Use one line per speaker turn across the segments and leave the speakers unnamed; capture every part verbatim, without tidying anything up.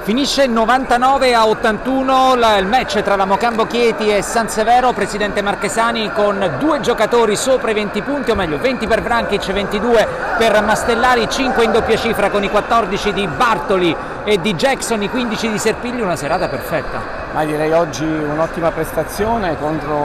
Finisce novantanove a ottantuno il match tra la Mocambo Chieti e San Severo. Presidente Marchesani, con due giocatori sopra i venti punti, o meglio venti per Vrankic, ventidue per Mastellari, cinque in doppia cifra con i quattordici di Bartoli e di Jackson, i quindici di Serpilli. Una serata perfetta.
Ma direi oggi un'ottima prestazione contro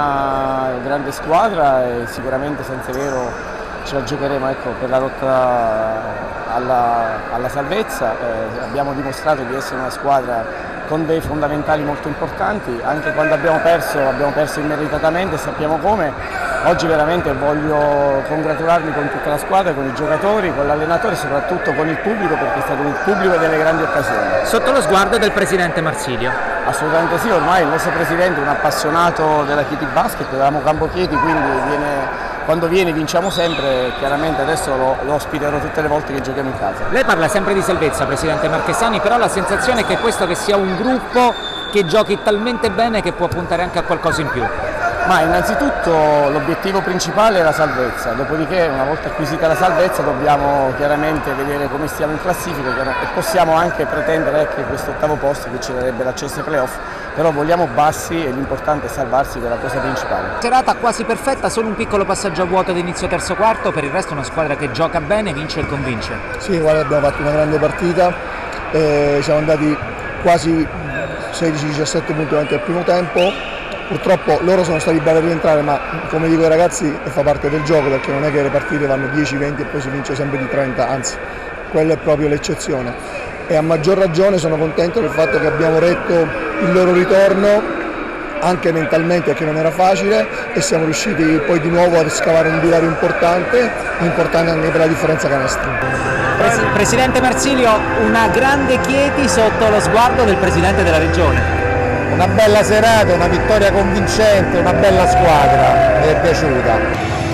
una grande squadra e sicuramente San Severo ce la giocheremo, ecco, per la lotta alla, alla salvezza. Eh, abbiamo dimostrato di essere una squadra con dei fondamentali molto importanti, anche quando abbiamo perso, abbiamo perso immeritatamente, sappiamo come. Oggi veramente voglio congratularmi con tutta la squadra, con i giocatori, con l'allenatore e soprattutto con il pubblico, perché è stato il pubblico delle grandi occasioni.
Sotto lo sguardo del presidente Marsilio?
Assolutamente sì, ormai il nostro presidente è un appassionato della Chieti Basket, della Mocambo Chieti, quindi viene... Quando viene vinciamo sempre, chiaramente adesso lo, lo ospiterò tutte le volte che giochiamo in casa.
Lei parla sempre di salvezza, presidente Marchesani, però la sensazione è che questo che sia un gruppo che giochi talmente bene che può puntare anche a qualcosa in più.
Ma innanzitutto l'obiettivo principale è la salvezza, dopodiché una volta acquisita la salvezza dobbiamo chiaramente vedere come stiamo in classifica e possiamo anche pretendere anche questo ottavo posto che ci darebbe l'accesso ai playoff, però vogliamo bassi e l'importante è salvarsi, che è la cosa principale.
Serata quasi perfetta, solo un piccolo passaggio a vuoto ad inizio terzo quarto, per il resto una squadra che gioca bene, vince e convince.
Sì, guarda, abbiamo fatto una grande partita, eh, siamo andati quasi sedici diciassette punti davanti al primo tempo. Purtroppo loro sono stati bravi a rientrare, ma come dico ai ragazzi fa parte del gioco, perché non è che le partite vanno dieci venti e poi si vince sempre di trenta, anzi quella è proprio l'eccezione. E a maggior ragione sono contento del fatto che abbiamo retto il loro ritorno anche mentalmente, perché non era facile, e siamo riusciti poi di nuovo a scavare un divario importante, importante anche per la differenza canestro.
Pres Presidente Marsilio, una grande Chieti sotto lo sguardo del Presidente della Regione.
Una bella serata, una vittoria convincente, una bella squadra, mi è piaciuta.